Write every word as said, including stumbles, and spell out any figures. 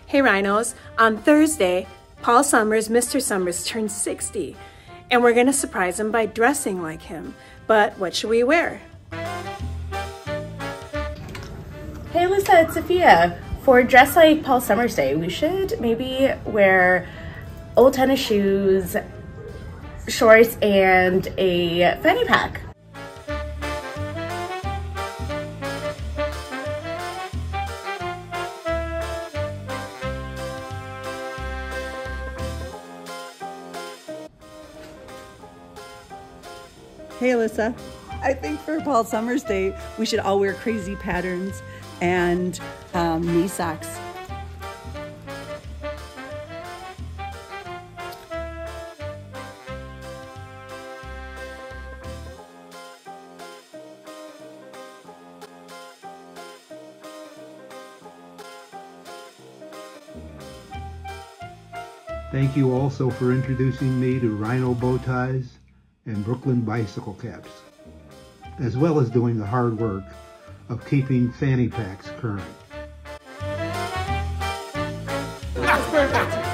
Hey Rhinos, on Thursday, Paul Sommers, Mister Sommers, turned sixty, and we're gonna surprise him by dressing like him. But what should we wear? Hey Lisa, it's Sophia. For Dress Like Paul Sommers Day, we should maybe wear old tennis shoes, shorts, and a fanny pack. Hey Alyssa, I think for Paul Sommers Day, we should all wear crazy patterns and um, knee socks. Thank you also for introducing me to rhino bow ties and Brooklyn bicycle caps, as well as doing the hard work of keeping fanny packs current. That's perfect.